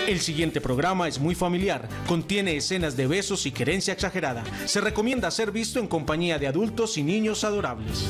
El siguiente programa es muy familiar, contiene escenas de besos y querencia exagerada. Se recomienda ser visto en compañía de adultos y niños adorables.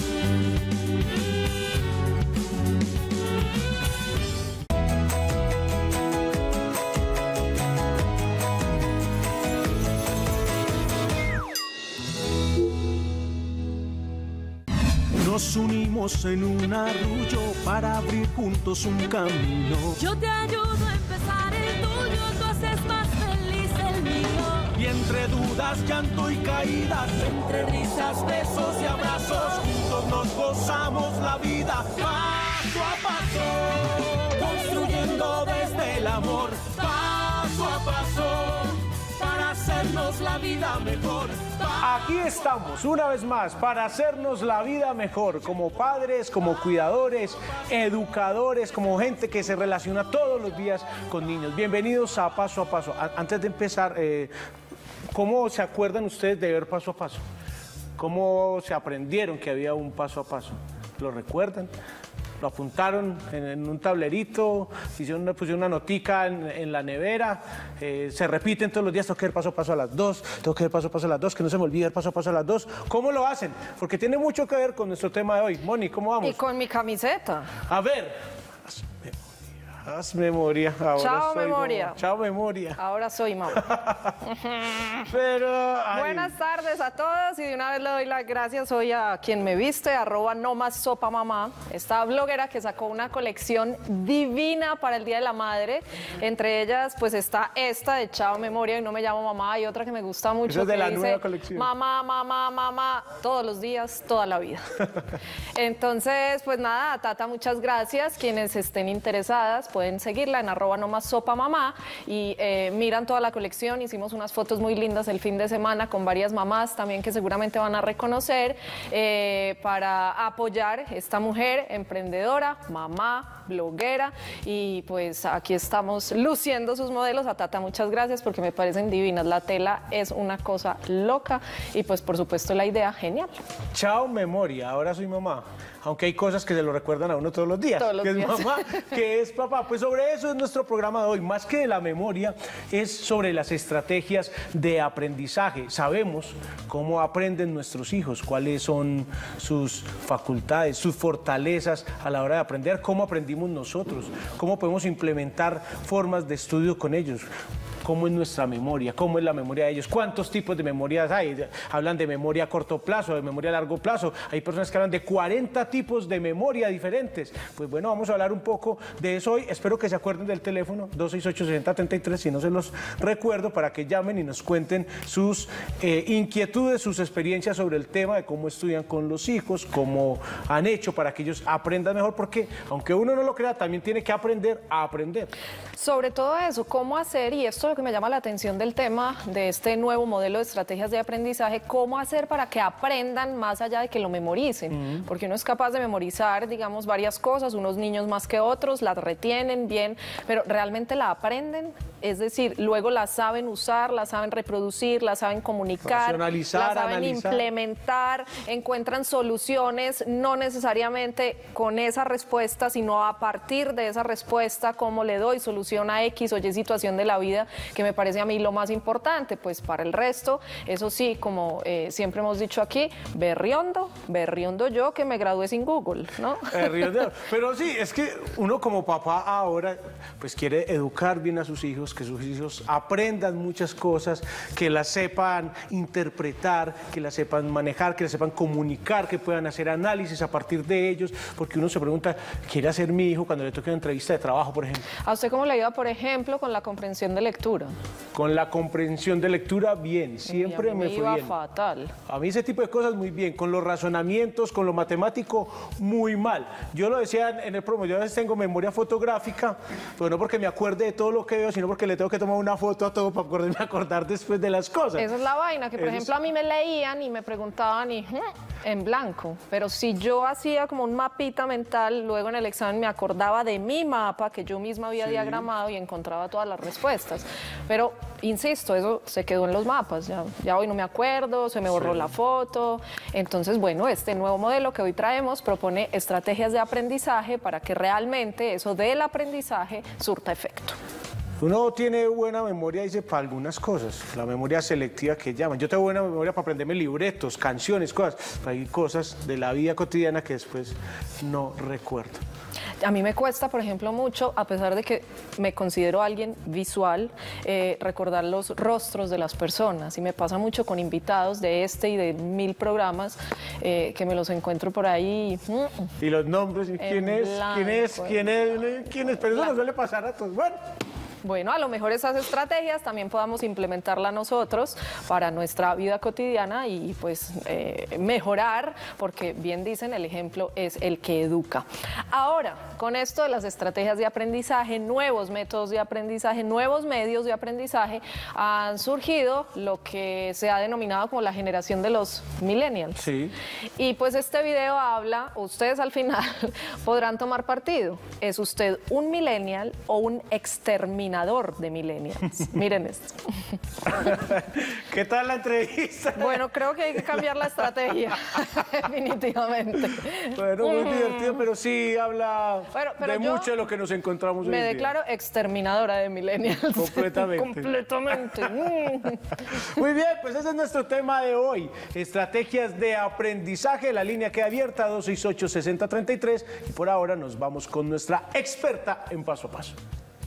Nos unimos en un arrullo para abrir juntos un camino. Yo te ayudo a empezar el tuyo, tú haces más feliz el mío. Y entre dudas, llanto y caídas, entre risas, besos y abrazos, juntos nos gozamos la vida paso a paso, construyendo desde el amor paso a paso, para hacernos la vida mejor. Aquí estamos una vez más para hacernos la vida mejor, como padres, como cuidadores, educadores, como gente que se relaciona todos los días con niños. Bienvenidos a Paso a Paso. Antes de empezar, ¿cómo se acuerdan ustedes de ver Paso a Paso? ¿Cómo se aprendieron que había un paso a paso? ¿Lo recuerdan? Lo apuntaron en un tablerito, pusieron una notica en la nevera, se repiten todos los días, tengo que ver paso a paso a las 2, tengo que ver paso a paso a las 2, que no se me olvide ver paso a paso a las 2. ¿Cómo lo hacen? Porque tiene mucho que ver con nuestro tema de hoy. Moni, ¿cómo vamos? Y con mi camiseta. A ver, haz memoria. Ahora Chao, soy memoria. Mamá. Chao, memoria. Ahora soy mamá. Pero, ay. Buenas tardes a todos y de una vez le doy las gracias hoy a quien me viste, @nomasopamamá, esta bloguera que sacó una colección divina para el Día de la Madre. Entre ellas, pues está esta de Chao Memoria y no me llamo mamá, y otra que me gusta mucho. Esa es de que la dice, nueva colección. Mamá, mamá, mamá, todos los días, toda la vida. Entonces, pues nada, Tata, muchas gracias. Quienes estén interesadas pueden seguirla en @nomasopamamá y miran toda la colección. Hicimos unas fotos muy lindas el fin de semana con varias mamás también que seguramente van a reconocer para apoyar esta mujer emprendedora, mamá, bloguera, y pues aquí estamos luciendo sus modelos. A Tata, muchas gracias porque me parecen divinas. La tela es una cosa loca y pues por supuesto la idea genial. Chao memoria, ahora soy mamá. Aunque hay cosas que se lo recuerdan a uno todos los días. Todos los que días. es mamá, que es papá. Pues sobre eso es nuestro programa de hoy. Más que de la memoria, es sobre las estrategias de aprendizaje. Sabemos cómo aprenden nuestros hijos, cuáles son sus facultades, sus fortalezas a la hora de aprender, cómo aprendimos nosotros, cómo podemos implementar formas de estudio con ellos. ¿Cómo es nuestra memoria? ¿Cómo es la memoria de ellos? ¿Cuántos tipos de memorias hay? Hablan de memoria a corto plazo, de memoria a largo plazo. Hay personas que hablan de 40 tipos de memoria diferentes. Pues bueno, vamos a hablar un poco de eso hoy. Espero que se acuerden del teléfono 268-6033, si no se los recuerdo, para que llamen y nos cuenten sus inquietudes, sus experiencias sobre el tema de cómo estudian con los hijos, cómo han hecho para que ellos aprendan mejor, porque aunque uno no lo crea, también tiene que aprender a aprender. Sobre todo eso, cómo hacer, y esto es lo que me llama la atención del tema de este nuevo modelo de estrategias de aprendizaje, cómo hacer para que aprendan más allá de que lo memoricen, porque uno es capaz de memorizar, digamos, varias cosas, unos niños más que otros, las retienen bien, pero realmente la aprenden, es decir, luego la saben usar, la saben reproducir, la saben comunicar, racionalizar, la saben analizar, implementar, encuentran soluciones, no necesariamente con esa respuesta, sino a partir de esa respuesta, cómo le doy solución a X o Y situación de la vida, que me parece a mí lo más importante. Pues para el resto, eso sí, como siempre hemos dicho aquí, berriondo yo que me gradué sin Google, ¿no? Pero sí, es que uno como papá ahora pues quiere educar bien a sus hijos, que sus hijos aprendan muchas cosas, que las sepan interpretar, que las sepan manejar, que las sepan comunicar, que puedan hacer análisis a partir de ellos, porque uno se pregunta, ¿quiere hacer mi hijo cuando le toque una entrevista de trabajo, por ejemplo? ¿A usted cómo le iba, por ejemplo, con la comprensión de lectura? Con la comprensión de lectura, bien, siempre a mí me fue iba bien. fatal. A mí ese tipo de cosas muy bien, con los razonamientos, con lo matemático, muy mal. Yo lo decía en el promo, yo a veces tengo memoria fotográfica, pero no porque me acuerde de todo lo que veo, sino porque le tengo que tomar una foto a todo para poderme acordar después de las cosas. Esa es la vaina, que por ejemplo a mí me leían y me preguntaban y en blanco, pero si yo hacía como un mapita mental, luego en el examen me acordaba de mi mapa que yo misma había diagramado y encontraba todas las respuestas. Pero, insisto, eso se quedó en los mapas, ya hoy no me acuerdo, se me borró la foto. Entonces, bueno, este nuevo modelo que hoy traemos propone estrategias de aprendizaje para que realmente eso del aprendizaje surta efecto. Uno tiene buena memoria, dice, para algunas cosas, la memoria selectiva que llaman. Yo tengo buena memoria para aprenderme libretos, canciones, cosas, pero hay cosas de la vida cotidiana que después no recuerdo. A mí me cuesta, por ejemplo, mucho, a pesar de que me considero alguien visual, recordar los rostros de las personas. Y me pasa mucho con invitados de este y de 1000 programas que me los encuentro por ahí. Y los nombres, ¿quién es? Pero eso nos suele pasar a todos. Bueno, a lo mejor esas estrategias también podamos implementarlas nosotros para nuestra vida cotidiana y pues mejorar, porque bien dicen, el ejemplo es el que educa. Ahora, con esto de las estrategias de aprendizaje, nuevos métodos de aprendizaje, nuevos medios de aprendizaje, han surgido lo que se ha denominado como la generación de los millennials. Sí. Y pues este video habla, ustedes al final podrán tomar partido. ¿Es usted un millennial o un exterminador de millennials? Miren esto. ¿Qué tal la entrevista? Bueno, creo que hay que cambiar la estrategia, definitivamente. Bueno, muy divertido, pero sí habla de mucho de lo que nos encontramos hoy me en día. declaro exterminadora de millennials. Completamente. Completamente. Muy bien, pues ese es nuestro tema de hoy. Estrategias de aprendizaje. La línea queda abierta, 268-6033. Y por ahora nos vamos con nuestra experta en paso a paso.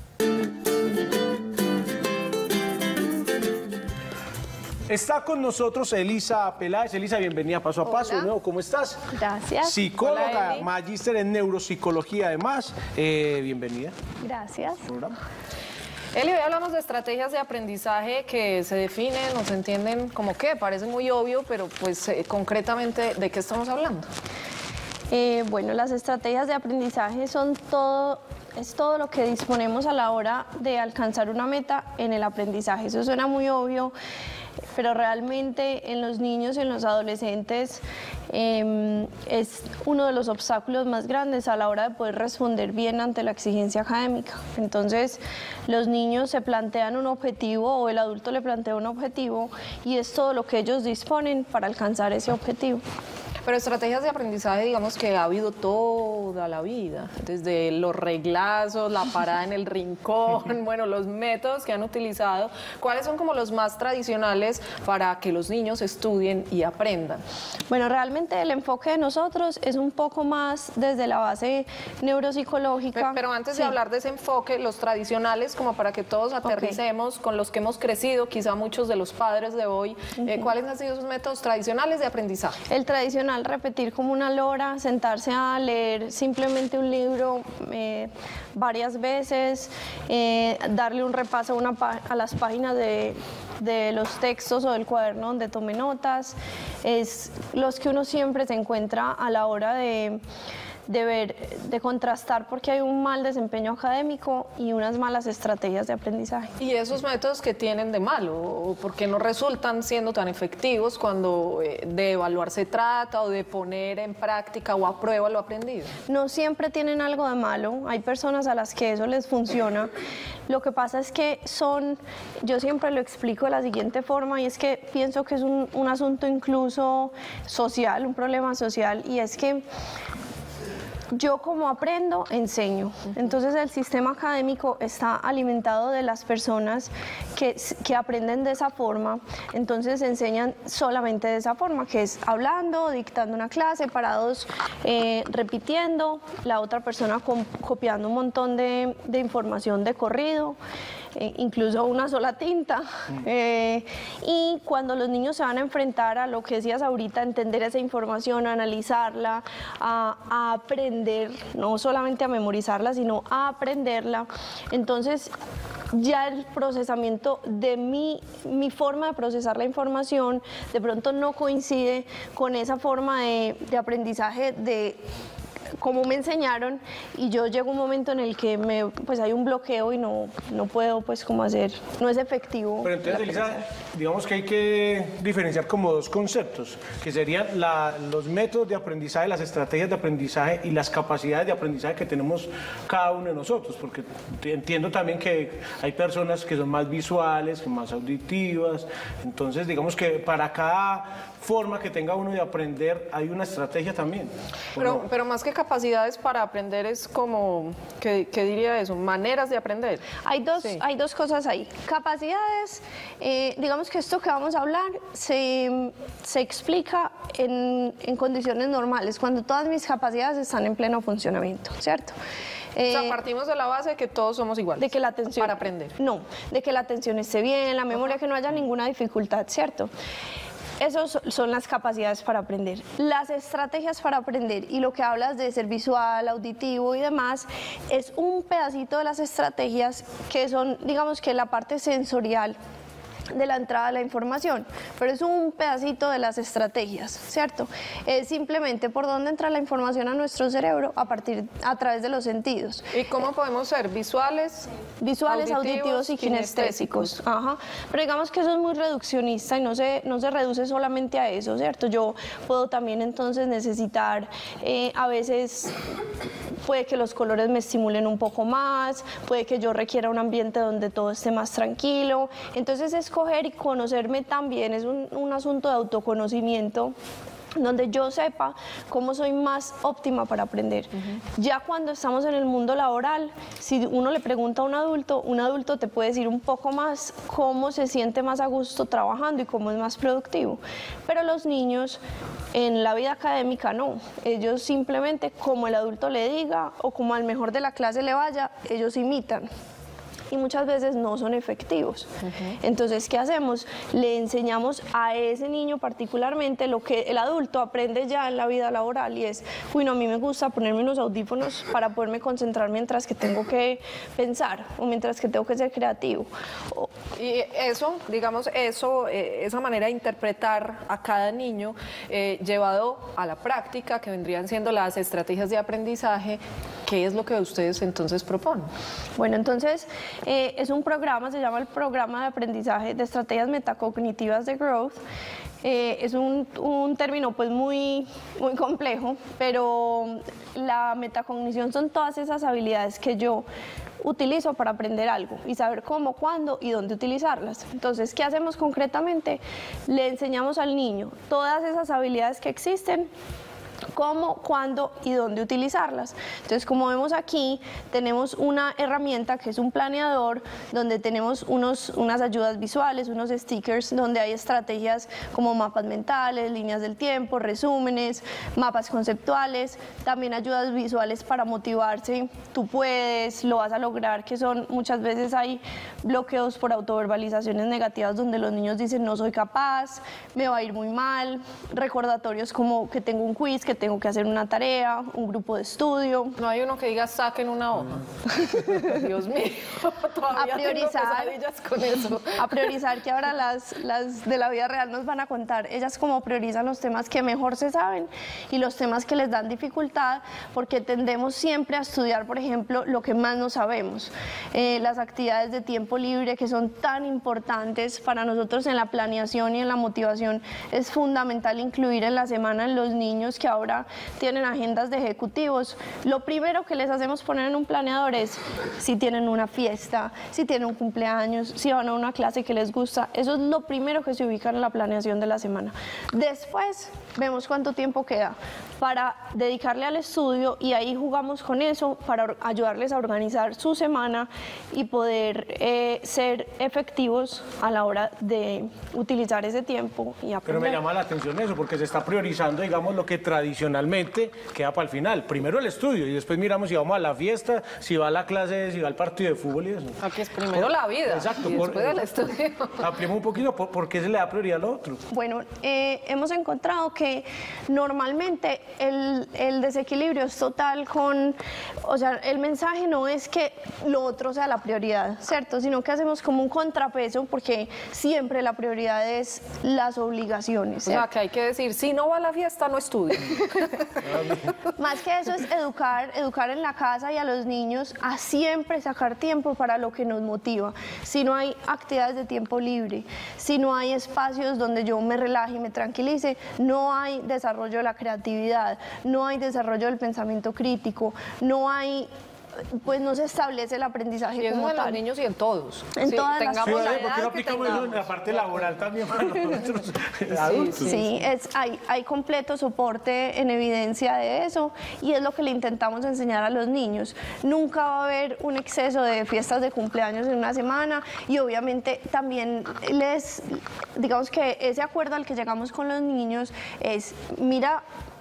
Está con nosotros Elisa Peláez. Elisa, bienvenida a Paso a Paso. ¿No? ¿Cómo estás? Gracias. Psicóloga, Hola, magíster en neuropsicología además. Bienvenida Gracias. al programa. Eli, hoy hablamos de estrategias de aprendizaje que se definen o se entienden como que parece muy obvio, pero pues concretamente, ¿de qué estamos hablando? Bueno, las estrategias de aprendizaje son es todo lo que disponemos a la hora de alcanzar una meta en el aprendizaje. Eso suena muy obvio, pero realmente en los niños y en los adolescentes es uno de los obstáculos más grandes a la hora de poder responder bien ante la exigencia académica. Entonces, los niños se plantean un objetivo o el adulto le plantea un objetivo y es todo lo que ellos disponen para alcanzar ese objetivo. Pero estrategias de aprendizaje, digamos que ha habido toda la vida, desde los reglazos, la parada en el rincón, bueno, los métodos que han utilizado. ¿Cuáles son como los más tradicionales para que los niños estudien y aprendan? Bueno, realmente el enfoque de nosotros es un poco más desde la base neuropsicológica. Pero antes de hablar de ese enfoque, los tradicionales, como para que todos aterricemos con los que hemos crecido, quizá muchos de los padres de hoy, ¿cuáles han sido esos métodos tradicionales de aprendizaje? El tradicional, repetir como una lora, sentarse a leer simplemente un libro varias veces, darle un repaso a las páginas de los textos o del cuaderno donde tome notas, es los que uno siempre se encuentra a la hora de ver, de contrastar porque hay un mal desempeño académico y unas malas estrategias de aprendizaje. ¿Y esos métodos qué tienen de malo? ¿O por qué no resultan siendo tan efectivos cuando de evaluar se trata o de poner en práctica o a prueba lo aprendido? No siempre tienen algo de malo, hay personas a las que eso les funciona. Lo que pasa es que yo siempre lo explico de la siguiente forma y es que pienso que es un asunto incluso social, un problema social, y es que yo como aprendo, enseño. Entonces el sistema académico está alimentado de las personas que aprenden de esa forma, entonces enseñan solamente de esa forma, que es hablando, dictando una clase, parados repitiendo, la otra persona copiando un montón de información de corrido, incluso una sola tinta. Y cuando los niños se van a enfrentar a lo que decías ahorita, entender esa información, a analizarla, a aprender, no solamente a memorizarla, sino a aprenderla, entonces ya el procesamiento de mi forma de procesar la información de pronto no coincide con esa forma de aprendizaje de como me enseñaron, y yo llego a un momento en el que pues hay un bloqueo y no puedo pues como hacer, no es efectivo. Pero entonces, Elisa, digamos que hay que diferenciar como dos conceptos, que serían los métodos de aprendizaje, las estrategias de aprendizaje y las capacidades de aprendizaje que tenemos cada uno de nosotros, porque entiendo también que hay personas que son más visuales, más auditivas, entonces digamos que para cada forma que tenga uno de aprender hay una estrategia también. Pero más que capacidades para aprender es como, ¿qué diría eso? Maneras de aprender. Hay dos, Sí. hay dos cosas ahí. Capacidades, digamos que esto que vamos a hablar se explica en condiciones normales, cuando todas mis capacidades están en pleno funcionamiento, ¿cierto? O sea, partimos de la base de que todos somos iguales. De que la atención... Para aprender. No, de que la atención esté bien, la memoria, que no haya ninguna dificultad, ¿cierto? Esas son las capacidades para aprender. Las estrategias para aprender, y lo que hablas de ser visual, auditivo y demás, es un pedacito de las estrategias que son, digamos que la parte sensorial de la entrada de la información, pero es un pedacito de las estrategias, ¿cierto? Es simplemente por dónde entra la información a nuestro cerebro a través de los sentidos. ¿Y cómo podemos ser? ¿Visuales? Visuales, auditivos y kinestésicos. Ajá. Pero digamos que eso es muy reduccionista y no se reduce solamente a eso, ¿cierto? Yo puedo también entonces necesitar, a veces puede que los colores me estimulen un poco más, puede que yo requiera un ambiente donde todo esté más tranquilo. Entonces escoger y conocerme también es un asunto de autoconocimiento, donde yo sepa cómo soy más óptima para aprender. Ya cuando estamos en el mundo laboral, si uno le pregunta a un adulto te puede decir un poco más cómo se siente más a gusto trabajando y cómo es más productivo. Pero los niños en la vida académica no. Ellos simplemente, como el adulto le diga o como al mejor de la clase le vaya, ellos imitan. Y muchas veces no son efectivos. Entonces, ¿qué hacemos? Le enseñamos a ese niño particularmente lo que el adulto aprende ya en la vida laboral, y es, uy, no, a mí me gusta ponerme unos audífonos para poderme concentrar mientras que tengo que pensar o mientras que tengo que ser creativo. Y eso, digamos, esa manera de interpretar a cada niño llevado a la práctica, que vendrían siendo las estrategias de aprendizaje, ¿qué es lo que ustedes entonces proponen? Bueno, entonces es un programa, se llama el Programa de Aprendizaje de Estrategias Metacognitivas de Growth. Es un término pues muy complejo, pero la metacognición son todas esas habilidades que yo utilizo para aprender algo y saber cómo, cuándo y dónde utilizarlas. Entonces, ¿qué hacemos concretamente? Le enseñamos al niño todas esas habilidades que existen, cómo, cuándo y dónde utilizarlas. Entonces, como vemos aquí, tenemos una herramienta que es un planeador, donde tenemos unas ayudas visuales, unos stickers, donde hay estrategias como mapas mentales, líneas del tiempo, resúmenes, mapas conceptuales, también ayudas visuales para motivarse. Tú puedes, lo vas a lograr, que son, muchas veces hay bloqueos por autoverbalizaciones negativas donde los niños dicen no soy capaz, me va a ir muy mal, recordatorios como que tengo un quiz, que tengo que hacer una tarea, un grupo de estudio. No hay uno que diga saquen una hoja. Dios mío, todavía A priorizar. tengo pesadillas con eso. A priorizar, que ahora las de la vida real nos van a contar. Ellas como priorizan los temas que mejor se saben y los temas que les dan dificultad, porque tendemos siempre a estudiar, por ejemplo, lo que más no sabemos. Las actividades de tiempo libre, que son tan importantes para nosotros en la planeación y en la motivación, es fundamental incluir en la semana en los niños que ahora tienen agendas de ejecutivos. Lo primero que les hacemos poner en un planeador es si tienen una fiesta, si tienen un cumpleaños, si van a una clase que les gusta. Eso es lo primero que se ubica en la planeación de la semana. Después vemos cuánto tiempo queda para dedicarle al estudio, y ahí jugamos con eso para ayudarles a organizar su semana y poder ser efectivos a la hora de utilizar ese tiempo y aprender. Pero me llama la atención eso, porque se está priorizando, digamos, lo que tradicionalmente queda para el final. Primero el estudio y después miramos si vamos a la fiesta, si va a la clase, si va al partido de fútbol y eso. Aquí es primero la vida. Exacto. Y después el estudio. Ampliemos un poquito, ¿por qué se le da prioridad a lo otro? Bueno, hemos encontrado que normalmente el desequilibrio es total o sea, el mensaje no es que lo otro sea la prioridad, ¿cierto? Sino que hacemos como un contrapeso, porque siempre la prioridad es las obligaciones, O sea, ¿cierto? que hay que decir, si no va a la fiesta, no estudia. Más que eso es educar en la casa y a los niños a siempre sacar tiempo para lo que nos motiva. Si no hay actividades de tiempo libre, si no hay espacios donde yo me relaje y me tranquilice, no hay desarrollo de la creatividad, no hay desarrollo del pensamiento crítico, no hay pues no se establece el aprendizaje Y eso como en los tal. niños y en todos. En todas las tengamos la ¿Por qué no edad que aplicamos eso en la tengamos. parte laboral también para nosotros adultos? Sí, hay completo soporte en evidencia de eso y es lo que le intentamos enseñar a los niños. Nunca va a haber un exceso de fiestas de cumpleaños en una semana y obviamente también digamos que ese acuerdo al que llegamos con los niños es, mira,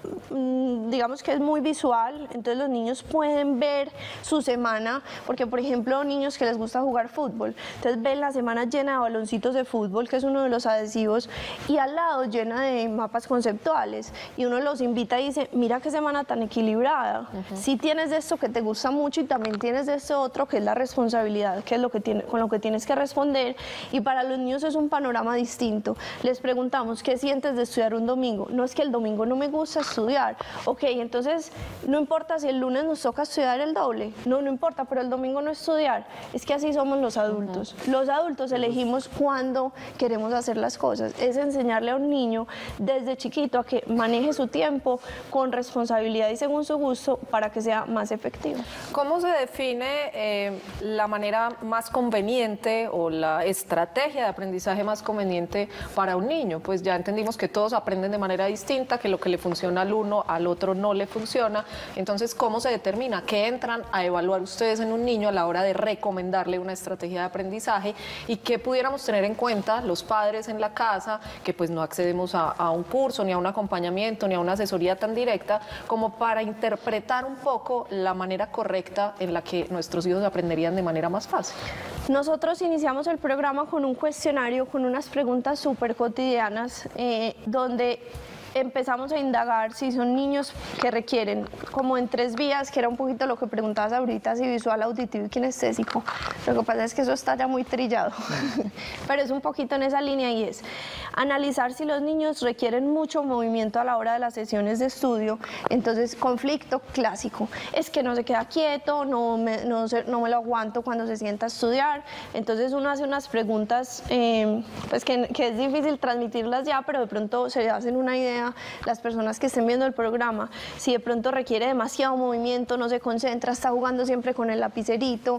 digamos que es muy visual, entonces los niños pueden ver su semana, porque por ejemplo niños que les gusta jugar fútbol, entonces ven la semana llena de baloncitos de fútbol, que es uno de los adhesivos, y al lado llena de mapas conceptuales, y uno los invita y dice, mira qué semana tan equilibrada, si tienes de esto que te gusta mucho y también tienes de esto otro que es la responsabilidad, que es con lo que tienes que responder, y para los niños es un panorama distinto. Les preguntamos, ¿qué sientes de estudiar un domingo? No es que el domingo no me gusta estudiar. Ok, entonces no importa si el lunes nos toca estudiar el doble. No importa, pero el domingo no estudiar. Es que así somos los adultos. Los adultos elegimos cuándo queremos hacer las cosas. Es enseñarle a un niño desde chiquito a que maneje su tiempo con responsabilidad y según su gusto para que sea más efectivo. ¿Cómo se define la manera más conveniente o la estrategia de aprendizaje más conveniente para un niño? Pues ya entendimos que todos aprenden de manera distinta, que lo que le funciona al uno, al otro no le funciona. Entonces, ¿cómo se determina? ¿Qué entran a evaluar ustedes en un niño a la hora de recomendarle una estrategia de aprendizaje? ¿Y qué pudiéramos tener en cuenta los padres en la casa, que pues no accedemos a un curso, ni a un acompañamiento, ni a una asesoría tan directa, como para interpretar un poco la manera correcta en la que nuestros hijos aprenderían de manera más fácil? Nosotros iniciamos el programa con un cuestionario, con unas preguntas súper cotidianas, donde empezamos a indagar si son niños que requieren, como en 3 vías, que era un poquito lo que preguntabas ahorita, si visual, auditivo y kinestésico. Lo que pasa es que eso está ya muy trillado, pero es un poquito en esa línea y es analizar si los niños requieren mucho movimiento a la hora de las sesiones de estudio. Entonces, conflicto clásico, es que no se queda quieto, no me lo aguanto cuando se sienta a estudiar. Entonces uno hace unas preguntas pues que es difícil transmitirlas ya, pero de pronto se hacen una idea las personas que estén viendo el programa, si de pronto requiere demasiado movimiento, no se concentra, está jugando siempre con el lapicerito,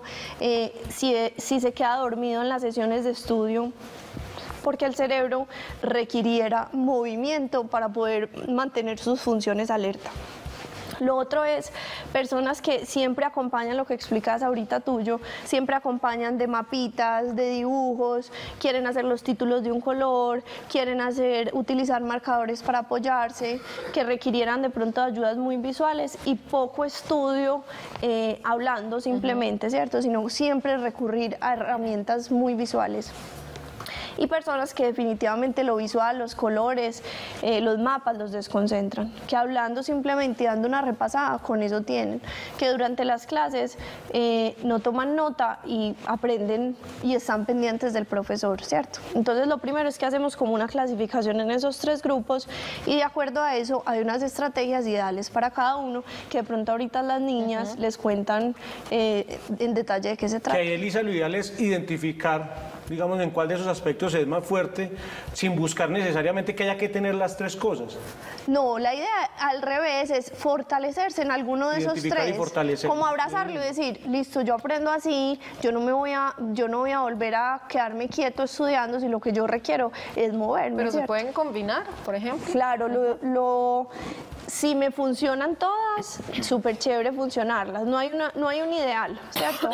si se queda dormido en las sesiones de estudio, porque el cerebro requiriera movimiento para poder mantener sus funciones alerta. Lo otro es personas que siempre acompañan lo que explicas ahorita tuyo, siempre acompañan de mapitas, de dibujos, quieren hacer los títulos de un color, quieren utilizar marcadores para apoyarse, que requirieran de pronto ayudas muy visuales y poco estudio hablando simplemente, ¿cierto? Sino siempre recurrir a herramientas muy visuales. Y personas que definitivamente lo visual, los colores, los mapas los desconcentran, que hablando simplemente y dando una repasada, con eso tienen, que durante las clases no toman nota y aprenden y están pendientes del profesor, ¿cierto? Entonces lo primero es que hacemos como una clasificación en esos 3 grupos y de acuerdo a eso hay unas estrategias ideales para cada uno que de pronto ahorita las niñas les cuentan en detalle de qué se trata. Que ahí, Elisa, lo ideal es identificar, digamos, en cuál de esos aspectos es más fuerte, sin buscar necesariamente que haya que tener las 3 cosas. No, la idea al revés es fortalecerse en alguno de esos Identificar 3. y fortalecer. Como abrazarlo y decir, listo, yo aprendo así, yo no voy a volver a quedarme quieto estudiando si lo que yo requiero es moverme. Pero se ¿cierto? pueden combinar, por ejemplo. Claro, si me funcionan todas, súper chévere funcionarlas. No hay un ideal, ¿cierto?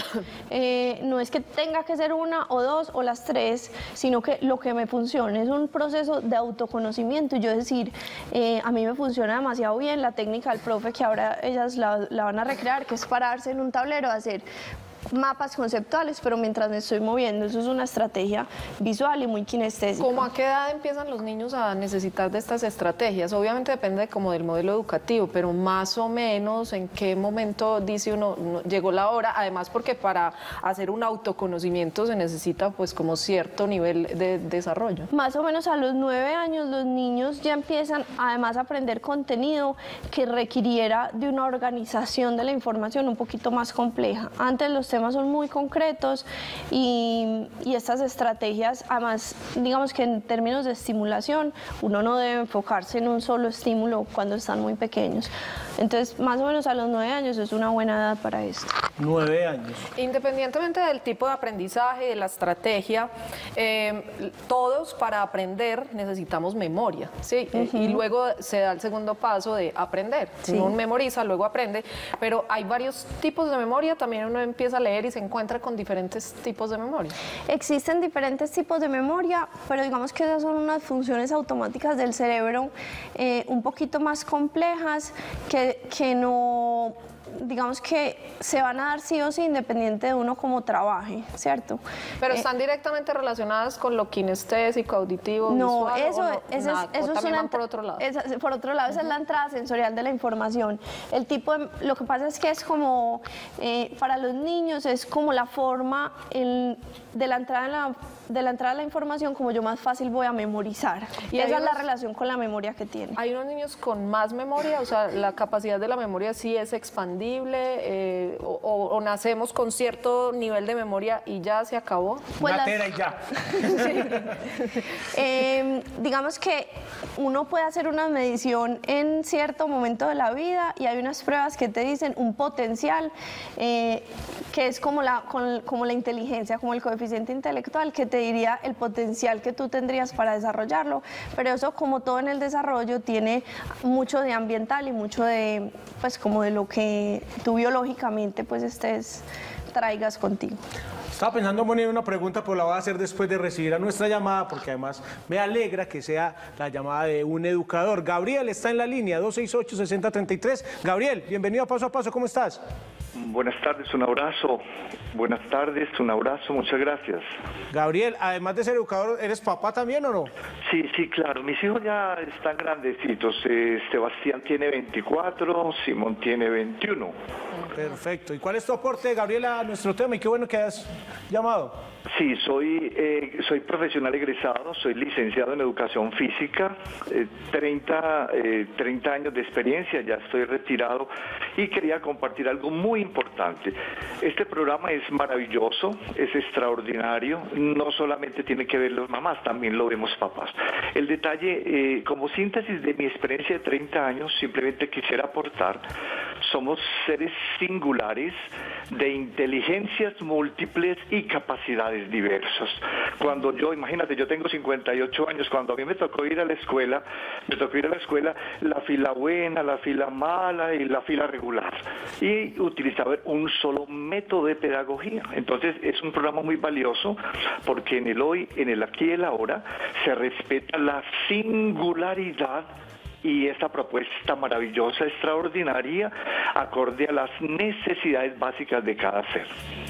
No es que tenga que ser una o 2 o las 3, sino que lo que me funcione es un proceso de autoconocimiento y yo decir, a mí me funciona demasiado bien la técnica del profe que ahora ellas la van a recrear, que es pararse en un tablero, hacer mapas conceptuales, pero mientras me estoy moviendo. Eso es una estrategia visual y muy kinestésica. ¿Cómo a qué edad empiezan los niños a necesitar de estas estrategias? Obviamente depende como del modelo educativo, pero más o menos en qué momento dice uno, llegó la hora, además porque para hacer un autoconocimiento se necesita pues como cierto nivel de desarrollo. Más o menos a los 9 años los niños ya empiezan además a aprender contenido que requiriera de una organización de la información un poquito más compleja. Antes los temas son muy concretos y estas estrategias, además, digamos que en términos de estimulación, uno no debe enfocarse en un solo estímulo cuando están muy pequeños. Entonces, más o menos a los 9 años es una buena edad para esto. 9 años. Independientemente del tipo de aprendizaje, de la estrategia, todos para aprender necesitamos memoria, ¿sí? Y luego se da el segundo paso de aprender. Sí. Uno memoriza, luego aprende, pero hay varios tipos de memoria, también uno empieza a leer y se encuentra con diferentes tipos de memoria. Existen diferentes tipos de memoria, pero digamos que esas son unas funciones automáticas del cerebro un poquito más complejas que no, digamos que se van a dar sí o sí independiente de uno como trabaje, ¿cierto? Pero están directamente relacionadas con lo kinestésico, auditivo, No, visual, eso, o no, eso nada, es o también una van por otro lado. Por otro lado, esa es la entrada sensorial de la información. El tipo lo que pasa es que es como, para los niños es como la forma de la entrada de la información como yo más fácil voy a memorizar. Y esa es la relación con la memoria que tiene. ¿Hay unos niños con más memoria? O sea, ¿la capacidad de la memoria sí es expandible? O nacemos con cierto nivel de memoria y ya se acabó? Pues Una tera y ya. Digamos que uno puede hacer una medición en cierto momento de la vida y hay unas pruebas que te dicen un potencial que es como la inteligencia, como el coeficiente intelectual, que te diría el potencial que tú tendrías para desarrollarlo, pero eso, como todo en el desarrollo, tiene mucho de ambiental y mucho de, pues, como de lo que tú biológicamente pues traigas contigo. Estaba pensando en poner una pregunta, pero la voy a hacer después de recibir a nuestra llamada, porque además me alegra que sea la llamada de un educador. Gabriel está en la línea, 268-6033. Gabriel, bienvenido a Paso a Paso, ¿cómo estás? Buenas tardes, un abrazo. Buenas tardes, un abrazo, muchas gracias. Gabriel, además de ser educador, ¿eres papá también o no? Sí, claro, mis hijos ya están grandecitos. Sebastián tiene 24, Simón tiene 21. Perfecto. ¿Y cuál es tu aporte, Gabriel, a nuestro tema? Y qué bueno que has llamado. Sí, soy profesional egresado, soy licenciado en educación física, 30 años de experiencia, ya estoy retirado y quería compartir algo muy importante. Este programa es maravilloso, es extraordinario, no solamente tiene que ver las mamás, también lo vemos papás. El detalle, como síntesis de mi experiencia de 30 años, simplemente quisiera aportar, somos seres singulares de inteligencias múltiples y capacidades diversas. Cuando imagínate, yo tengo 58 años, cuando a mí me tocó ir a la escuela, la fila buena, la fila mala y la fila regular. Y utilizaba un solo método de pedagogía. Entonces es un programa muy valioso porque en el hoy, en el aquí y el ahora, se respeta la singularidad y esta propuesta maravillosa, extraordinaria, acorde a las necesidades básicas de cada ser.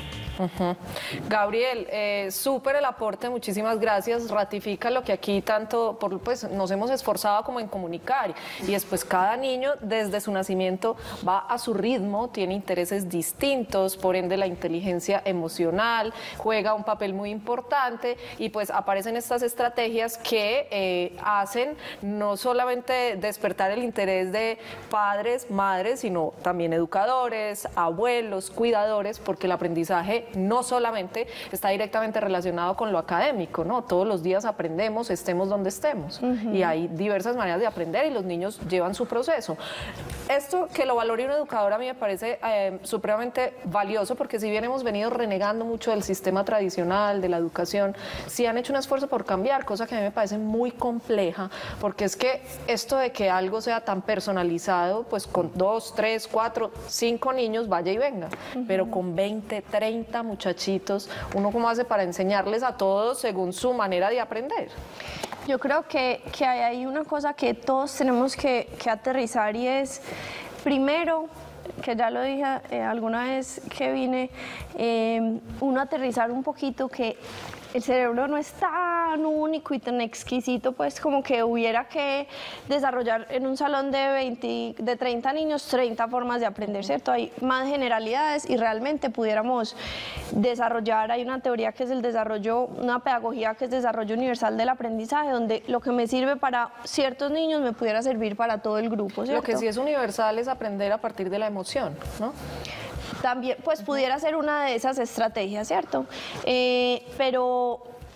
Gabriel, súper el aporte, muchísimas gracias. Ratifica lo que aquí tanto pues, nos hemos esforzado como en comunicar. Y después cada niño desde su nacimiento va a su ritmo, tiene intereses distintos, por ende la inteligencia emocional juega un papel muy importante y pues aparecen estas estrategias que hacen no solamente despertar el interés de padres, madres, sino también educadores, abuelos, cuidadores, porque el aprendizaje no solamente está directamente relacionado con lo académico, ¿no? Todos los días aprendemos, estemos donde estemos. Y hay diversas maneras de aprender y los niños llevan su proceso. Esto que lo valore un educador a mí me parece supremamente valioso, porque si bien hemos venido renegando mucho del sistema tradicional, de la educación, sí han hecho un esfuerzo por cambiar, cosa que a mí me parece muy compleja, porque es que esto de que algo sea tan personalizado, pues con 2, 3, 4, 5 niños vaya y venga, pero con 20, 30 muchachitos, ¿uno cómo hace para enseñarles a todos según su manera de aprender? Yo creo que hay una cosa que todos tenemos que aterrizar y es, primero, que ya lo dije alguna vez que vine, uno aterrizar un poquito que el cerebro no es tan único y tan exquisito, pues como que hubiera que desarrollar en un salón de 30 niños 30 formas de aprender, ¿cierto? Hay más generalidades y realmente pudiéramos desarrollar, hay una teoría que es el desarrollo, una pedagogía que es desarrollo universal del aprendizaje, donde lo que me sirve para ciertos niños me pudiera servir para todo el grupo, ¿cierto? Lo que sí es universal es aprender a partir de la emoción, ¿no? También, pues pudiera ser una de esas estrategias, ¿cierto? Pero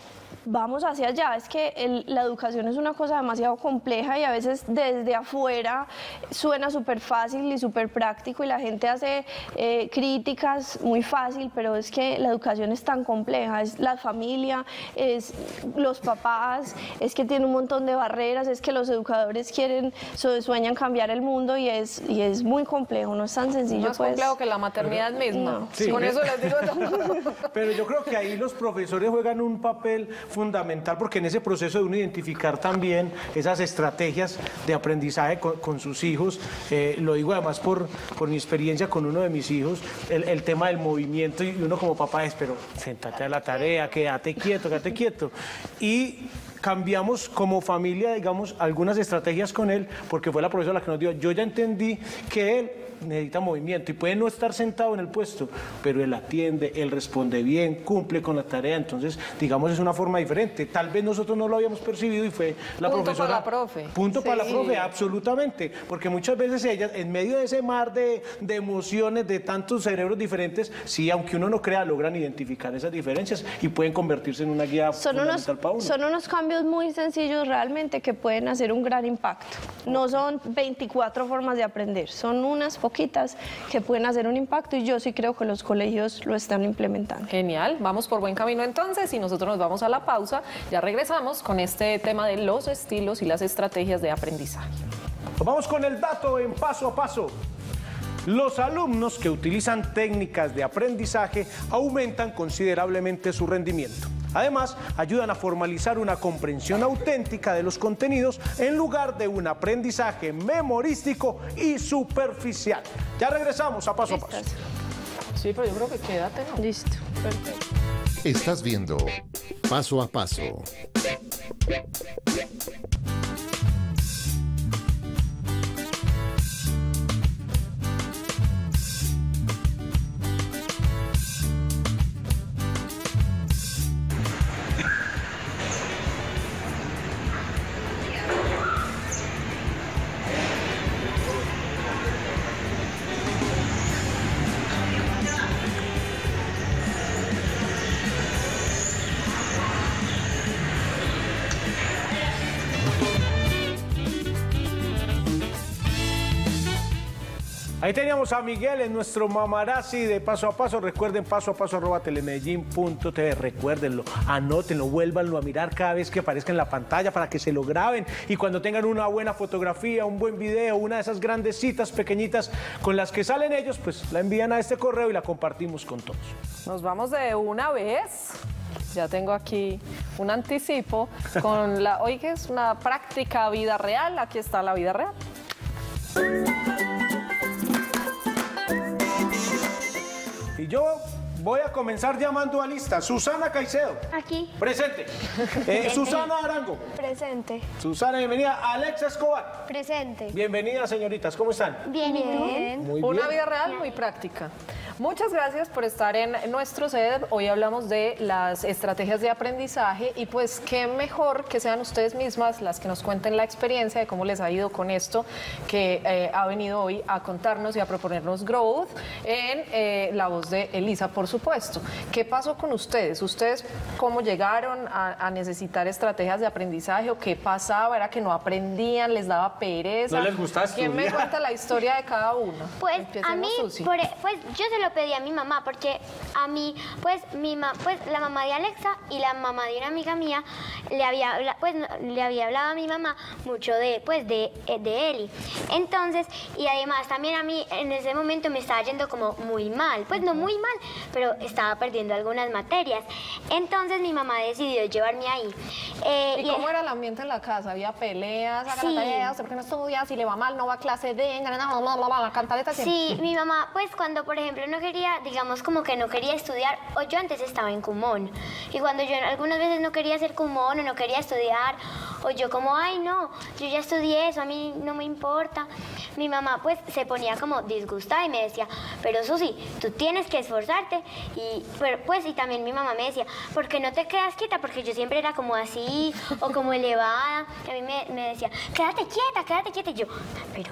vamos hacia allá. Es que la educación es una cosa demasiado compleja y a veces desde afuera suena súper fácil y súper práctico y la gente hace críticas muy fácil, pero es que la educación es tan compleja, es la familia, es los papás, es que tiene un montón de barreras, es que los educadores sueñan cambiar el mundo y es muy complejo, no es tan sencillo. Más complejo que la maternidad misma. No. Sí. Con eso les digo todo. Pero yo creo que ahí los profesores juegan un papel fundamental porque en ese proceso de uno identificar también esas estrategias de aprendizaje con sus hijos, lo digo además por mi experiencia con uno de mis hijos, el tema del movimiento y uno como papá es, pero séntate a la tarea, quédate quieto. Y cambiamos como familia, digamos, algunas estrategias con él, porque fue la profesora la que nos dio. Yo ya entendí que él necesita movimiento y puede no estar sentado en el puesto, pero él atiende, él responde bien, cumple con la tarea, entonces, digamos, es una forma diferente. Tal vez nosotros no lo habíamos percibido y fue la Punto profesora. para la profe. Punto para la profe, absolutamente, porque muchas veces ellas, en medio de ese mar de emociones, de tantos cerebros diferentes, sí, aunque uno no crea, logran identificar esas diferencias y pueden convertirse en una guía fundamental para uno. Son unos cambios muy sencillos realmente que pueden hacer un gran impacto. No son 24 formas de aprender, son unas poquitas que pueden hacer un impacto y yo sí creo que los colegios lo están implementando. Genial, vamos por buen camino entonces y nosotros nos vamos a la pausa. Ya regresamos con este tema de los estilos y las estrategias de aprendizaje. Vamos con el dato en paso a paso. Los alumnos que utilizan técnicas de aprendizaje aumentan considerablemente su rendimiento. Además, ayudan a formalizar una comprensión auténtica de los contenidos en lugar de un aprendizaje memorístico y superficial. Ya regresamos a paso a paso. Sí, pero yo creo que quédate, ¿no? Listo. Perfecto. Estás viendo Paso a Paso. Ahí teníamos a Miguel en nuestro mamarazzi de paso a paso. Recuerden, paso a paso @telemedellin.tv. Recuérdenlo, anótenlo, vuélvanlo a mirar cada vez que aparezca en la pantalla para que se lo graben. Y cuando tengan una buena fotografía, un buen video, una de esas grandes citas pequeñitas con las que salen ellos, pues la envían a este correo y la compartimos con todos. Nos vamos de una vez. Ya tengo aquí un anticipo con hoy que es una práctica vida real. Aquí está la vida real. Y yo voy a comenzar llamando a lista. Susana Caicedo. Aquí. Presente. Susana Arango. Presente. Susana, bienvenida. Alexa Escobar. Presente. Bienvenidas, señoritas. ¿Cómo están? Bien, ¿y tú? Muy Una bien. vida real muy práctica. Muchas gracias por estar en nuestro set. Hoy hablamos de las estrategias de aprendizaje y pues qué mejor que sean ustedes mismas las que nos cuenten la experiencia de cómo les ha ido con esto que ha venido hoy a contarnos y a proponernos Growth en la voz de Elisa, por supuesto. ¿Qué pasó con ustedes? ¿Ustedes cómo llegaron a necesitar estrategias de aprendizaje o qué pasaba? ¿Era que no aprendían? ¿Les daba pereza? ¿No les gustaba ¿Quién me estudiar? cuenta la historia de cada uno? Pues Empecemos, a mí, Susi. pues yo se lo pedí a mi mamá porque a mí, pues la mamá de Alexa y la mamá de una amiga mía le había hablado a mi mamá mucho de Eli. Entonces, y además también a mí en ese momento me estaba yendo como muy mal, pues no muy mal, pero estaba perdiendo algunas materias. Entonces mi mamá decidió llevarme ahí. ¿Y cómo era el ambiente en la casa? ¿Había peleas? ¿Haga Sí. la tarea? ¿Usted por qué no estudia? Si le va mal, no va a clase de... La cantaleta siempre. Sí, mi mamá, pues cuando por ejemplo no quería, digamos como que no quería estudiar, o yo antes estaba en Kumon, y cuando yo algunas veces no quería hacer Kumon o no quería estudiar, o yo como, ay no, yo ya estudié eso, a mí no me importa, mi mamá pues se ponía como disgustada y me decía, pero Susi, tú tienes que esforzarte, y también mi mamá me decía, ¿por qué no te quedas quieta? Porque yo siempre era como así, o como elevada, y a mí me decía, quédate quieta, y yo, pero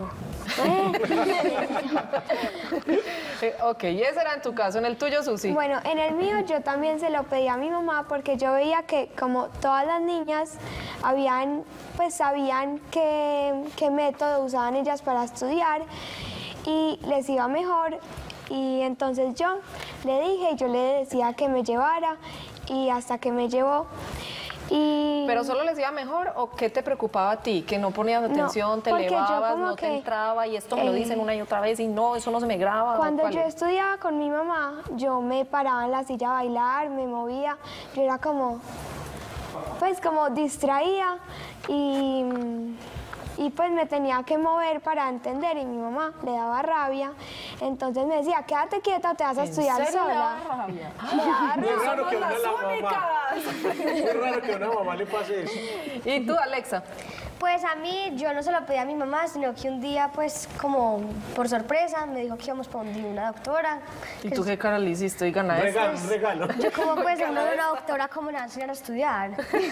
Ok, y ese era en tu caso, en el tuyo, Susi. Bueno, en el mío yo también se lo pedí a mi mamá porque yo veía que como todas las niñas sabían qué método usaban ellas para estudiar y les iba mejor. Y entonces yo le dije, yo le decía que me llevara y hasta que me llevó. ¿Pero solo les iba mejor o qué te preocupaba a ti? ¿Que no ponías atención, te elevabas, no te entraba y esto me lo dicen una y otra vez y no, eso no se me graba? Cuando yo estudiaba con mi mamá, yo me paraba en la silla a bailar, me movía, yo era como distraída y pues me tenía que mover para entender y mi mamá le daba rabia, entonces me decía, quédate quieta o te vas a estudiar sola. ¿Le daba rabia? Muy raro que muy raro que a una mamá le pase eso. ¿Y tú, Alexa? Pues a mí, yo no se lo pedí a mi mamá, sino que un día, pues, como por sorpresa, me dijo que íbamos para donde una doctora. ¿Y tú qué cara le hiciste? Oigan, a un regalo. Yo como, pues, una doctora, ¿cómo me enseñan a estudiar?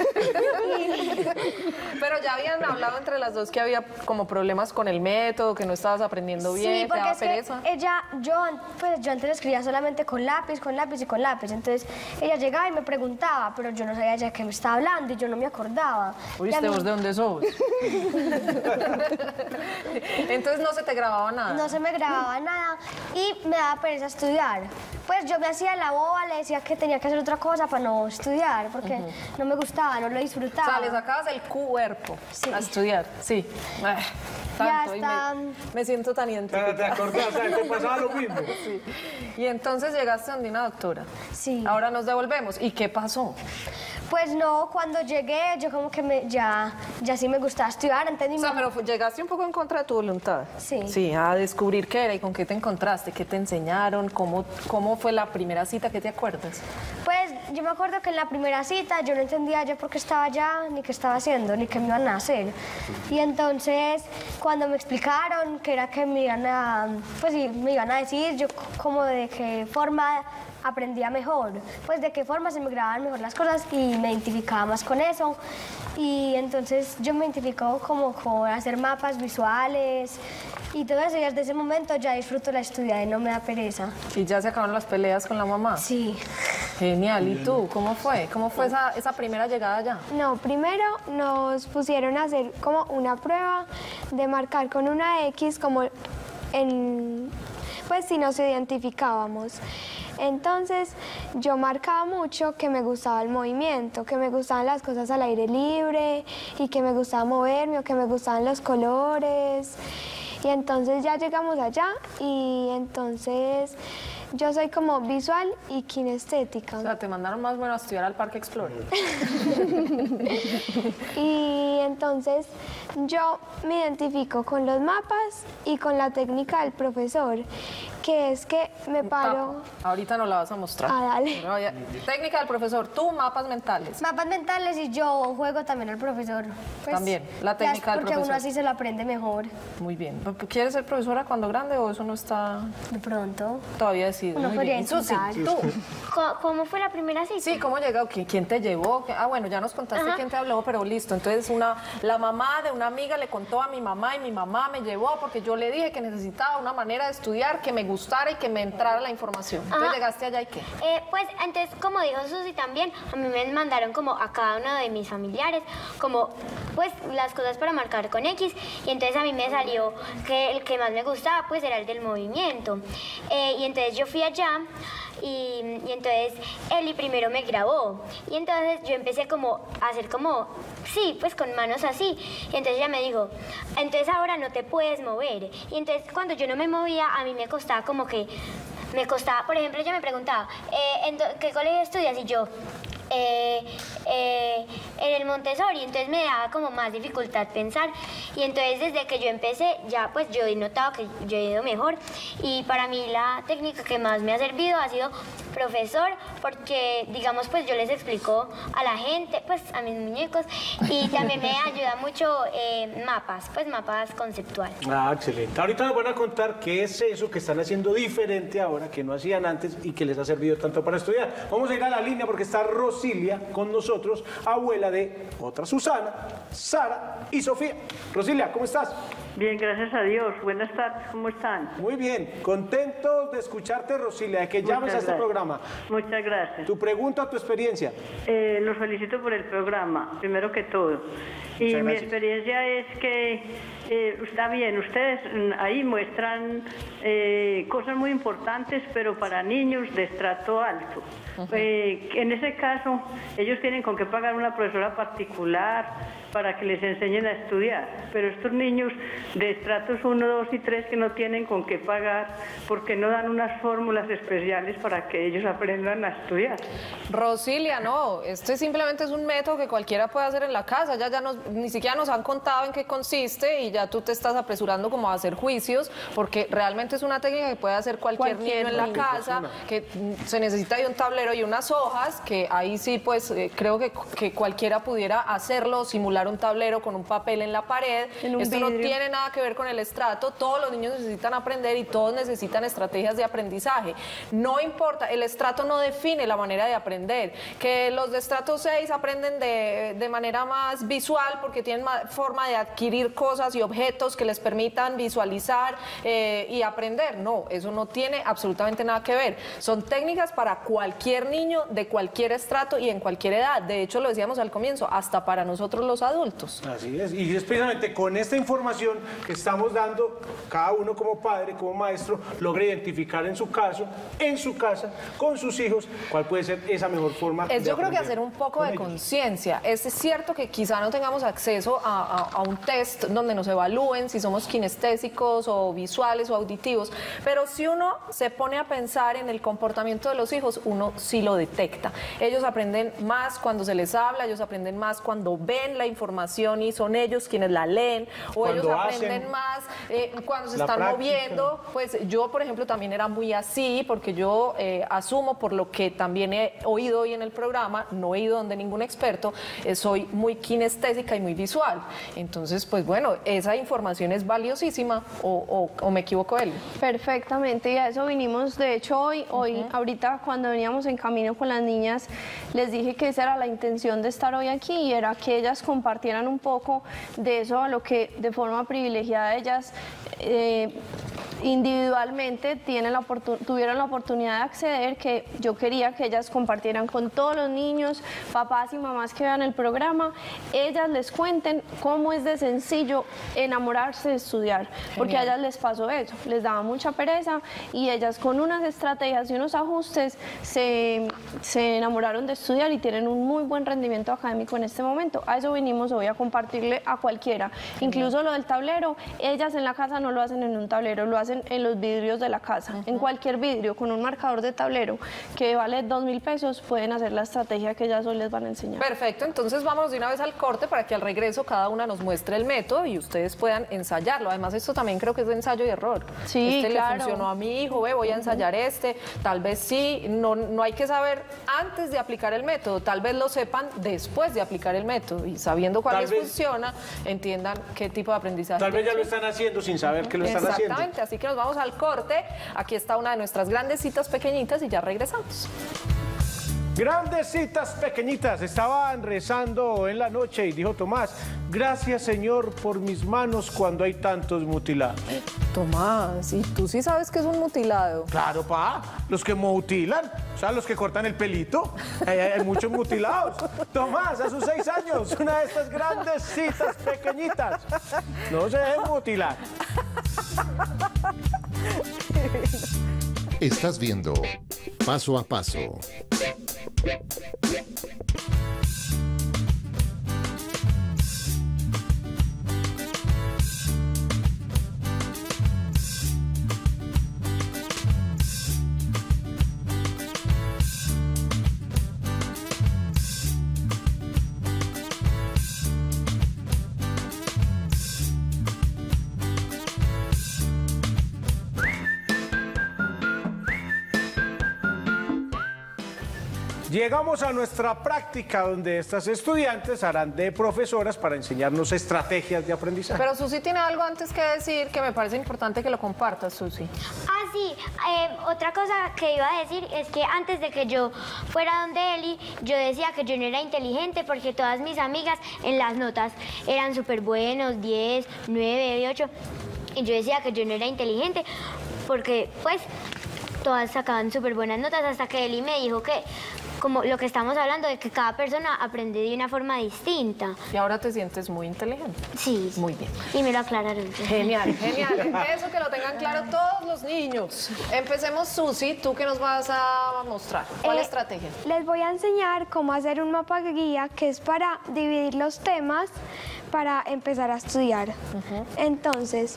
Pero ya habían hablado entre las dos que había como problemas con el método, que no estabas aprendiendo bien, sí, porque te daba es que pereza. yo antes escribía solamente con lápiz y con lápiz. Entonces, ella llegaba y me preguntaba, pero yo no sabía ya qué me estaba hablando y yo no me acordaba. ¿Oíste vos de dónde sos? Entonces no se te grababa nada. No se me grababa nada y me daba pereza estudiar. Pues yo me hacía la boba, le decía que tenía que hacer otra cosa para no estudiar, porque no me gustaba, no lo disfrutaba. O sea, le sacabas el cuerpo a estudiar, sí. Tanto, ya me siento tan identificada. ¿Te acordás? O sea, te pasaba lo mismo. Sí. Y entonces llegaste donde una doctora. Sí. Ahora nos devolvemos. ¿Y qué pasó? Pues no, cuando llegué, yo como que ya sí me gustaba estudiar. Antes O sea, pero llegaste un poco en contra de tu voluntad. Sí. Sí, a descubrir qué era y con qué te encontraste, qué te enseñaron, cómo fue la primera cita, ¿qué te acuerdas? Pues yo me acuerdo que en la primera cita yo no entendía yo por qué estaba allá, ni qué estaba haciendo, ni qué me iban a hacer. Y entonces, cuando me explicaron que era que me iban a decir yo como de qué forma aprendía mejor, pues de qué forma se me grababan mejor las cosas y me identificaba más con eso. Y entonces yo me identifico como con hacer mapas visuales y todo eso, y desde ese momento ya disfruto la estudiada y no me da pereza. ¿Y ya se acabaron las peleas con la mamá? Sí. Genial. ¿Y tú? ¿Cómo fue? ¿Cómo fue esa primera llegada allá? No, primero nos pusieron a hacer como una prueba de marcar con una X como pues si nos identificábamos. Entonces yo marcaba mucho que me gustaba el movimiento, que me gustaban las cosas al aire libre y que me gustaba moverme o que me gustaban los colores. Y entonces ya llegamos allá y entonces yo soy como visual y kinestética. O sea, te mandaron más bueno a estudiar al Parque Explorer. Y entonces yo me identifico con los mapas y con la técnica del profesor, que es que me paro... Ahorita nos la vas a mostrar. Ah, dale. Técnica del profesor, tú mapas mentales. Mapas mentales y yo juego también al profesor. Pues, también, la técnica del profesor. Porque uno así se lo aprende mejor. Muy bien. ¿Quieres ser profesora cuando grande o eso no está...? De pronto. Todavía decidido. Uno podría intentar. Susi, tú. ¿Cómo fue la primera cita? Sí, ¿cómo llegó? ¿Quién te llevó? Bueno, ya nos contaste quién te habló, pero listo. Entonces, la mamá de una amiga le contó a mi mamá y mi mamá me llevó porque yo le dije que necesitaba una manera de estudiar que me gustara y que me entrara la información. Entonces, llegaste allá y ¿qué? Pues antes, como dijo Susi también, a mí me mandaron como a cada uno de mis familiares como pues las cosas para marcar con X, y entonces a mí me salió que el que más me gustaba pues era el del movimiento. Y entonces yo fui allá y entonces Eli primero me grabó y entonces yo empecé como a hacer como, sí, pues con manos así, y entonces ella me dijo, entonces ahora no te puedes mover. Y entonces cuando yo no me movía a mí me costaba como que, por ejemplo ella me preguntaba, ¿en qué colegio estudias? Y yo, en el Montessori, entonces me daba como más dificultad pensar, y entonces desde que yo empecé ya pues yo he notado que yo he ido mejor, y para mí la técnica que más me ha servido ha sido profesor, porque digamos pues yo les explico a la gente, pues a mis muñecos, y también me ayuda mucho mapas, pues mapas conceptuales. Excelente. Ahorita nos van a contar qué es eso que están haciendo diferente ahora, que no hacían antes y que les ha servido tanto para estudiar. Vamos a ir a la línea porque está Rosy Rosilia con nosotros, abuela de otra Susana, Sara y Sofía. Rosilia, ¿cómo estás? Bien, gracias a Dios. Buenas tardes, ¿cómo están? Muy bien, contentos de escucharte, Rosilia, de que llames a este programa. Muchas gracias. Tu pregunta, tu experiencia. Los felicito por el programa, primero que todo. Y mi experiencia es que está bien, ustedes ahí muestran cosas muy importantes, pero para niños de estrato alto. En ese caso, ellos tienen con qué pagar una profesora particular para que les enseñen a estudiar, pero estos niños de estratos 1, 2 y 3 que no tienen con qué pagar, porque no dan unas fórmulas especiales para que ellos aprendan a estudiar. Rosilia, no, este simplemente es un método que cualquiera puede hacer en la casa, ni siquiera nos han contado en qué consiste y ya tú te estás apresurando como a hacer juicios, porque realmente es una técnica que puede hacer cualquier niño en la casa, que se necesita de un tablero y unas hojas, que ahí sí pues creo que cualquiera pudiera hacerlo, simular un tablero con un papel en la pared. Esto no tiene nada que ver con el estrato, todos los niños necesitan aprender y todos necesitan estrategias de aprendizaje. No importa, el estrato no define la manera de aprender, que los de estrato 6 aprenden de manera más visual porque tienen más forma de adquirir cosas y objetos que les permitan visualizar y aprender. No, eso no tiene absolutamente nada que ver. Son técnicas para cualquier niño de cualquier estrato y en cualquier edad. De hecho, lo decíamos al comienzo, hasta para nosotros los adultos. Así es, y es precisamente con esta información que estamos dando, cada uno como padre, como maestro, logra identificar en su caso, en su casa, con sus hijos, cuál puede ser esa mejor forma de yo creo que hacer un poco de conciencia. Es cierto que quizá no tengamos acceso a un test donde nos evalúen si somos kinestésicos o visuales o auditivos, pero si uno se pone a pensar en el comportamiento de los hijos, uno sí lo detecta. Ellos aprenden más cuando se les habla, ellos aprenden más cuando ven la información y son ellos quienes la leen, o cuando ellos aprenden más cuando se están moviendo. Pues yo, por ejemplo, también era muy así, porque yo asumo, por lo que también he oído hoy en el programa, no he ido donde ningún experto, soy muy kinestésica y muy visual. Entonces, pues bueno, esa información es valiosísima, o me equivoco, él. Perfectamente, y a eso vinimos. De hecho, hoy ahorita cuando veníamos en camino con las niñas, les dije que esa era la intención de estar hoy aquí, y era que ellas compartieran un poco de eso a lo que de forma privilegiada ellas individualmente tuvieron la oportunidad de acceder, que yo quería que ellas compartieran con todos los niños, papás y mamás que vean el programa, ellas les cuenten cómo es de sencillo enamorarse de estudiar, porque a ellas les pasó eso, les daba mucha pereza y ellas con unas estrategias y unos ajustes se enamoraron de estudiar y tienen un muy buen rendimiento académico en este momento. A eso vinimos hoy, a compartirle a cualquiera, incluso lo del tablero. Ellas en la casa no lo hacen en un tablero, lo hacen en los vidrios de la casa, en cualquier vidrio, con un marcador de tablero que vale 2.000 pesos, pueden hacer la estrategia que ellas hoy les van a enseñar. Perfecto, entonces vamos de una vez al corte para que al regreso cada una nos muestre el método y ustedes puedan ensayarlo. Además, esto también creo que es de ensayo y error. Sí, claro. Le funcionó a mi hijo, voy a ensayar tal vez sí, no hay que saber antes de aplicar el método, tal vez lo sepan después de aplicar el método, y sabiendo cuál les funciona, entiendan qué tipo de aprendizaje. Tal vez ya lo están haciendo sin saber que lo están haciendo. Exactamente, así que nos vamos al corte. Aquí está una de nuestras grandes citas pequeñitas y ya regresamos. Grandes citas pequeñitas. Estaban rezando en la noche y dijo Tomás: gracias, Señor, por mis manos cuando hay tantos mutilados. Tomás, ¿y tú sí sabes qué es un mutilado? Claro, pa, los que mutilan, o sea, los que cortan el pelito. Hay muchos mutilados. Tomás, a sus 6 años, una de estas grandes citas pequeñitas. No se dejen mutilar. Estás viendo Paso a Paso. Llegamos a nuestra práctica donde estas estudiantes harán de profesoras para enseñarnos estrategias de aprendizaje. Pero Susi tiene algo antes que decir que me parece importante que lo compartas, Susi. Ah, sí, otra cosa que iba a decir es que antes de que yo fuera donde Eli, yo decía que yo no era inteligente porque todas mis amigas en las notas eran súper buenos, 10, 9, 8, y yo decía que yo no era inteligente porque pues todas sacaban súper buenas notas hasta que Eli me dijo que como lo que estamos hablando de que cada persona aprende de una forma distinta. Y ahora te sientes muy inteligente. Sí. Muy bien. Y me lo aclararon. Genial, genial. Eso que lo tengan claro todos los niños. Empecemos, Susi, ¿tú qué nos vas a mostrar? ¿Cuál estrategia? Les voy a enseñar cómo hacer un mapa guía que es para dividir los temas para empezar a estudiar. Entonces,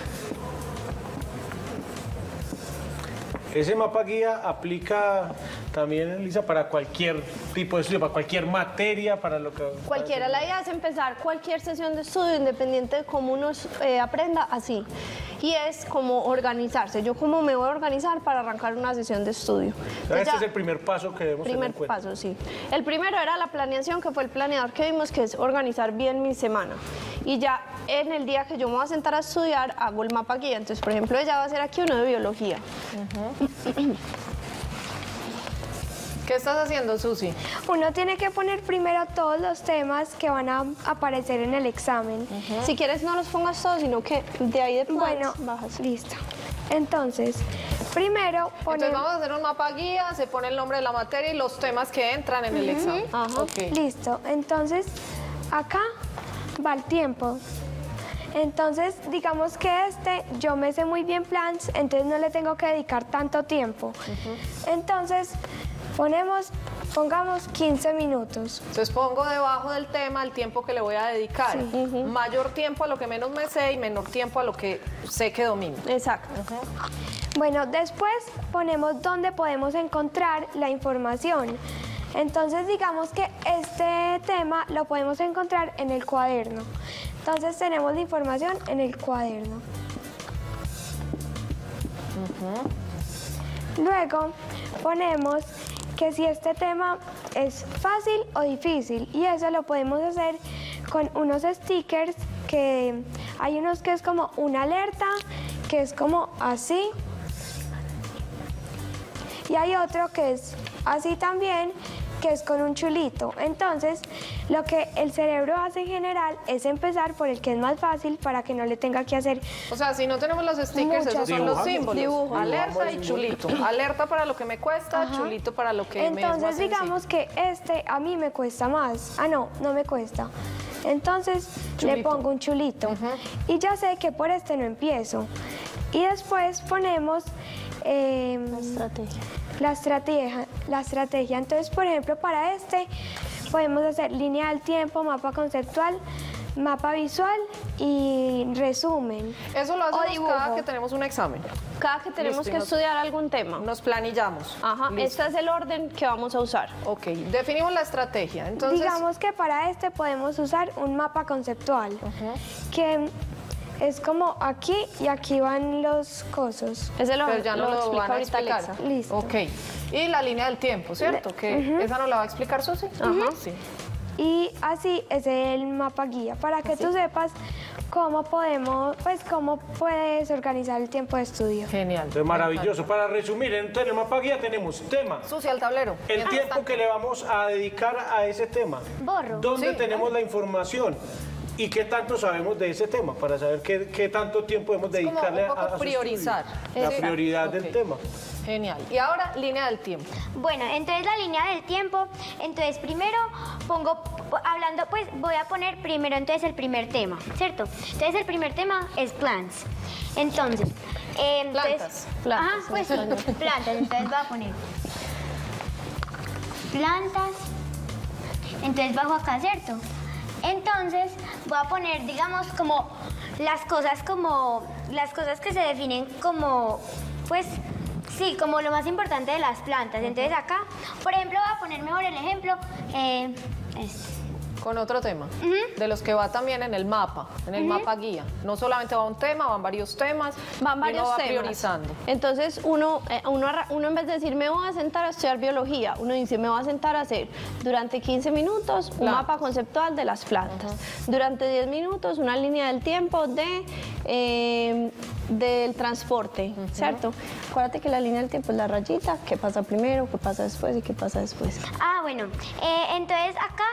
Ese mapa guía aplica también, Elisa, para cualquier tipo de estudio, para cualquier materia, para lo que... Cualquiera, la idea es empezar cualquier sesión de estudio, independiente de cómo uno aprenda, así. Y es como organizarse. Yo cómo me voy a organizar para arrancar una sesión de estudio. Este es el primer paso que debemos tener en cuenta. Primer paso, sí. El primero era la planeación, que fue el planeador que vimos, que es organizar bien mi semana. Y ya en el día que yo me voy a sentar a estudiar, hago el mapa guía. Entonces, por ejemplo, ella va a hacer aquí uno de biología. ¿Qué estás haciendo, Susi? uno tiene que poner primero todos los temas que van a aparecer en el examen. Si quieres, no los pongas todos, sino que de ahí de Bueno, bajas. listo. Entonces, primero ponemos... Entonces vamos a hacer un mapa guía, se pone el nombre de la materia y los temas que entran en el examen. Listo. Entonces, acá va el tiempo. Entonces, digamos que yo me sé muy bien plans, entonces no le tengo que dedicar tanto tiempo. Entonces, pongamos 15 minutos. Entonces pongo debajo del tema el tiempo que le voy a dedicar. Mayor tiempo a lo que menos me sé y menor tiempo a lo que sé que domino. Exacto. Bueno, después ponemos dónde podemos encontrar la información. Entonces, digamos que este tema lo podemos encontrar en el cuaderno. Entonces, tenemos la información en el cuaderno. Luego, ponemos que si este tema es fácil o difícil, y eso lo podemos hacer con unos stickers que hay unos que es como una alerta, que es como así, y hay otro que es así también, que es con un chulito. Entonces, lo que el cerebro hace en general es empezar por el que es más fácil para que no le tenga que hacer... O sea, si no tenemos los stickers, esos son los símbolos. Alerta y chulito. Alerta para lo que me cuesta, chulito para lo que me es más Entonces, digamos que a mí me cuesta más. Ah, no me cuesta. Entonces, le pongo un chulito. Y ya sé que por no empiezo. Y después ponemos... La estrategia. Entonces, por ejemplo, para podemos hacer línea del tiempo, mapa conceptual, mapa visual y resumen. Eso lo hacemos cada que tenemos un examen. Cada que tenemos que estudiar algún tema. Nos planillamos. Este es el orden que vamos a usar. Ok, definimos la estrategia. Entonces, digamos que para podemos usar un mapa conceptual, que es como aquí y aquí van los cosos. Pero ya no lo van a explicar. Listo. Ok. Y la línea del tiempo, ¿cierto? Que esa no la va a explicar Susi. Sí. Y así es el mapa guía, para que tú sepas cómo puedes organizar el tiempo de estudio. Genial. Entonces, maravilloso. Para resumir, en el mapa guía tenemos tema. Susi, al tablero. El tiempo que le vamos a dedicar a ese tema. Borro. ¿Dónde tenemos la información? ¿Y qué tanto sabemos de ese tema? Para saber qué tanto tiempo debemos dedicarle como un poco a priorizar. La prioridad del tema. Genial. Y ahora, línea del tiempo. Bueno, entonces la línea del tiempo, entonces primero voy a poner primero entonces el primer tema, ¿cierto? Entonces el primer tema es plants. Entonces, plantas. Plantas, entonces voy a poner plantas. Entonces bajo acá, ¿cierto? Entonces voy a poner, digamos, como las cosas que se definen como, pues, sí, como lo más importante de las plantas. Entonces acá, por ejemplo, voy a poner mejor el ejemplo, Con otro tema, de los que va también en el mapa mapa guía. No solamente va un tema, van varios temas. Van varios va temas. priorizando. Entonces uno en vez de decir me voy a sentar a estudiar biología, uno dice me voy a sentar a hacer durante 15 minutos un mapa conceptual de las plantas. Durante 10 minutos una línea del tiempo del transporte, ¿cierto? Acuérdate que la línea del tiempo es la rayita, qué pasa primero, qué pasa después y qué pasa después. Bueno, entonces acá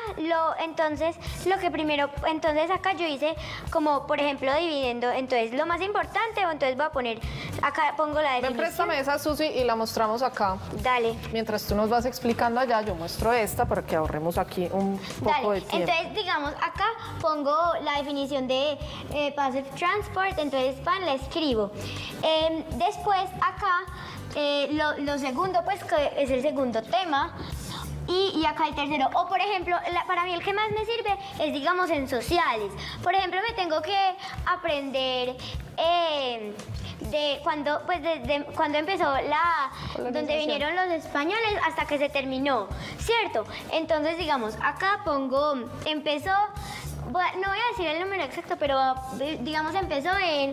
entonces acá yo hice como, por ejemplo, dividiendo, entonces lo más importante, o entonces voy a poner, acá pongo la definición. Ven, préstame esa, Susi, y la mostramos acá. Dale. Mientras tú nos vas explicando allá, yo muestro esta para que ahorremos aquí un poco de tiempo. Entonces, digamos, acá pongo la definición de Passive Transport, entonces PAN la escribo. Después, acá, lo segundo, pues, que es el segundo tema. Y acá el tercero, o por ejemplo, para mí el que más me sirve es, digamos, en sociales. Por ejemplo, me tengo que aprender cuando empezó donde vinieron los españoles hasta que se terminó, ¿cierto? Entonces, digamos, acá pongo, empezó, no voy a decir el número exacto, pero digamos empezó en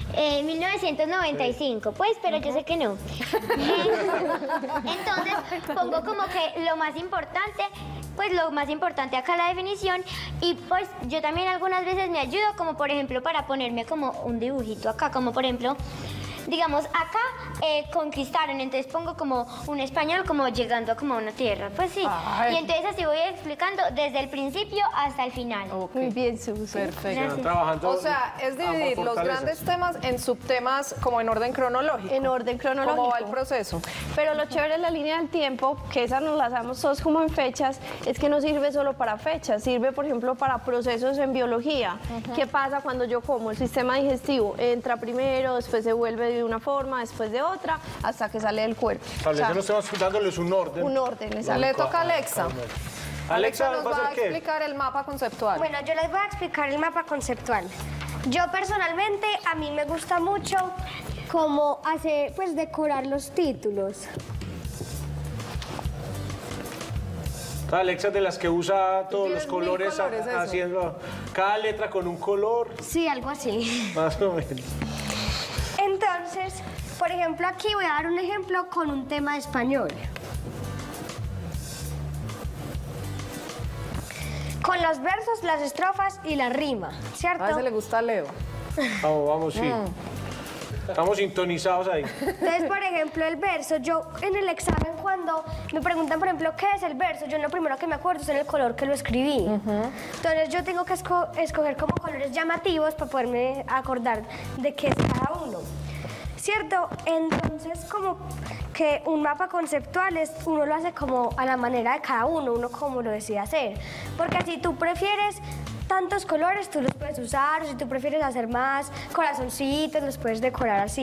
1995, pues, pero yo sé que no. Entonces, pongo como que lo más importante, pues lo más importante acá la definición, y pues yo también algunas veces me ayudo, como por ejemplo para ponerme como un dibujito acá, como por ejemplo, digamos, acá conquistaron, entonces pongo como un español como llegando como a una tierra, pues sí. Y entonces así voy explicando desde el principio hasta el final. Muy bien, Susi. Perfecto. Trabajando, o sea, es dividir los grandes temas en subtemas como en orden cronológico. En orden cronológico. ¿Cómo va el proceso? Pero lo chévere de la línea del tiempo, que esa nos la damos todos como en fechas, es que no sirve solo para fechas, sirve, por ejemplo, para procesos en biología. ¿Qué pasa cuando yo como? El sistema digestivo entra primero, después se vuelve de una forma, después de otra, hasta que sale del cuerpo. Establecemos, estamos dándoles un orden. Un orden, exacto. Le toca a Alexa. Alexa nos va a explicar el mapa conceptual. Bueno, yo les voy a explicar el mapa conceptual. Yo personalmente, a mí me gusta mucho cómo hacer, pues, decorar los títulos. Alexa, de las que usa todos los colores, haciendo cada letra con un color. Sí, algo así. Más o menos. Entonces, por ejemplo, aquí voy a dar un ejemplo con un tema de español. Con los versos, las estrofas y la rima, ¿cierto? A ese le gusta a Leo. Vamos, sí. Estamos sintonizados ahí. Entonces, por ejemplo, el verso, yo en el examen cuando me preguntan, por ejemplo, ¿qué es el verso? Yo lo primero que me acuerdo es en el color que lo escribí. Entonces yo tengo que escoger como colores llamativos para poderme acordar de qué es cada uno, ¿cierto? Entonces, como que un mapa conceptual uno lo hace como a la manera de cada uno como lo decide hacer. Porque si tú prefieres tantos colores, tú los puedes usar, o si tú prefieres hacer más corazoncitos, los puedes decorar así.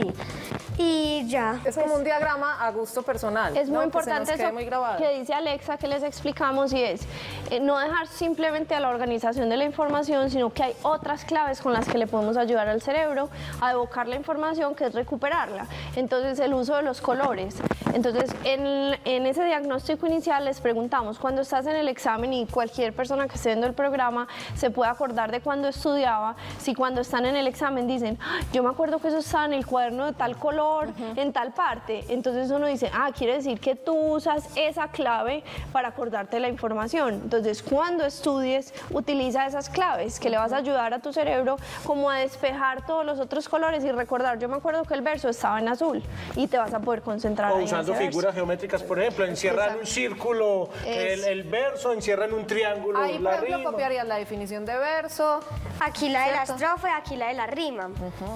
Y ya. Es como un diagrama a gusto personal. Es muy ¿no? importante eso muy que dice Alexa, que les explicamos, y es no dejar simplemente a la organización de la información, sino que hay otras claves con las que le podemos ayudar al cerebro a evocar la información, que es recuperarla. Entonces, el uso de los colores. Entonces, en ese diagnóstico inicial les preguntamos, cuando estás en el examen, y cualquier persona que esté viendo el programa se puede acordar de cuando estudiaba, si cuando están en el examen dicen, yo me acuerdo que eso estaba en el cuaderno de tal color, en tal parte, entonces uno dice, quiere decir que tú usas esa clave para acordarte de la información. Entonces, cuando estudies, utiliza esas claves que le vas a ayudar a tu cerebro como a despejar todos los otros colores y recordar, yo me acuerdo que el verso estaba en azul, y te vas a poder concentrar o ahí usando en ese figuras verso. geométricas, por ejemplo, encierran un círculo, el verso, encierran un triángulo, ahí, la por ejemplo, rima. copiarías la definición de verso. Aquí la de la estrofa y aquí la de la rima.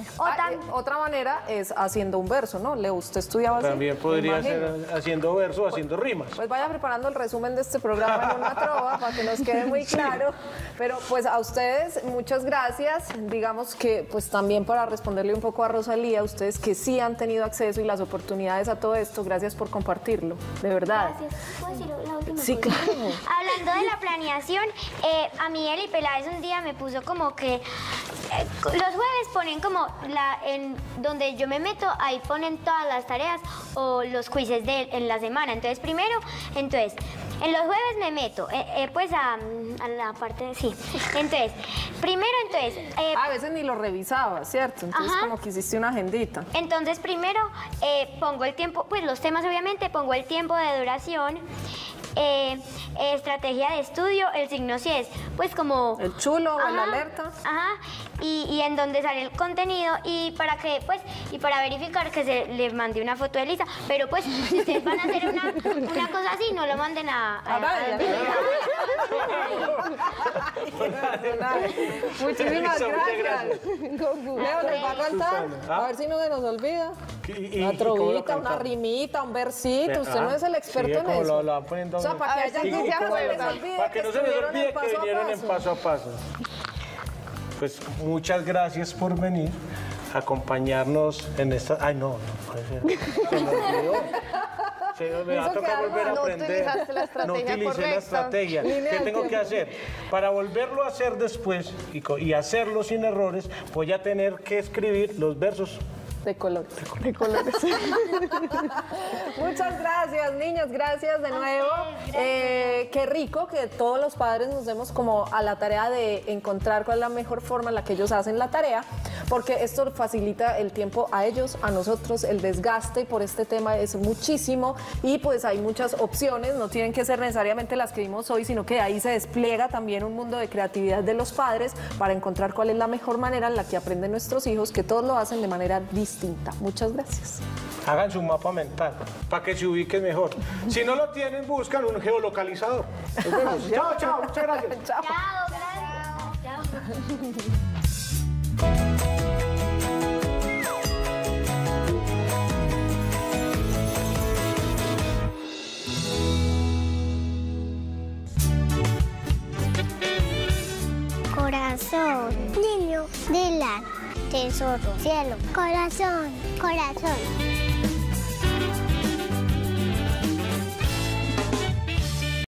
Otra manera es haciendo un verso, ¿no? Le usted estudiaba así. También podría ser haciendo verso, haciendo rimas. Pues vaya preparando el resumen de este programa en una trova para que nos quede muy claro. Pero pues a ustedes muchas gracias. Digamos que pues también para responderle un poco a Rosalía, ustedes que sí han tenido acceso y las oportunidades a todo esto, gracias por compartirlo, de verdad. Gracias. ¿Puedo decir la última Sí, cosa? claro. Hablando de la planeación, a mí Eli Peláez un día me puso como que los jueves ponen como en donde yo me meto, ahí ponen todas las tareas o los quizzes en la semana. Entonces, primero, En los jueves me meto, pues a la parte, sí. Entonces, primero, a veces ni lo revisaba, ¿cierto? Entonces como que hiciste una agendita. Entonces, primero pongo el tiempo, pues los temas obviamente, pongo el tiempo de duración, estrategia de estudio, el signo si es, pues como... El chulo, o la alerta. Y en donde sale el contenido y para que, pues, y para verificar que se le mande una foto de Lisa. Pero pues, si ustedes van a hacer una cosa así, no lo manden a Muchísimas gracias. Leo, les va a cantar, a ver si no se nos olvida. Una trovita, una rimita, un versito. Usted no es el experto en eso. O sea, para que haya que se olvide. Para que no se les olvide que vinieron en paso a paso. Pues muchas gracias por venir a acompañarnos en esta... Ay, no puede ser. Se me olvidó. Me va a tocar volver a aprender. No utilicé la estrategia. ¿Qué tengo que hacer? Para volverlo a hacer después y hacerlo sin errores, voy a tener que escribir los versos de colores. Muchas gracias, niños, gracias de nuevo. Qué rico que todos los padres nos demos como a la tarea de encontrar cuál es la mejor forma en la que ellos hacen la tarea, porque esto facilita el tiempo a ellos, a nosotros. El desgaste por este tema es muchísimo y pues hay muchas opciones, no tienen que ser necesariamente las que vimos hoy, sino que ahí se despliega también un mundo de creatividad de los padres para encontrar cuál es la mejor manera en la que aprenden nuestros hijos, que todos lo hacen de manera distinta. Muchas gracias. Hagan su mapa mental para que se ubiquen mejor. Si no lo tienen, buscan un geolocalizador. Nos vemos. Chao, chao. Muchas gracias. Chao, gracias. Corazón, niño, Dylan, tesoro, cielo, corazón, corazón.